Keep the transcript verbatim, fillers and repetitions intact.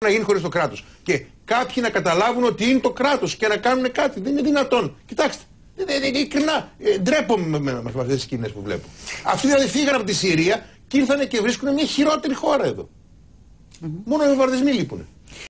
να γίνει χωρίς το κράτος. Και κάποιοι να καταλάβουν ότι είναι το κράτος και να κάνουν κάτι. Δεν είναι δυνατόν. Κοιτάξτε, ειλικρινά ε, ντρέπομαι με, με, με αυτές τις σκηνές που βλέπω. Αυτοί δηλαδή φύγαν από τη Συρία και ήρθαν και βρίσκουν μια χειρότερη χώρα εδώ. Mm-hmm. Μόνο οι βομβαρδισμοί λείπουν.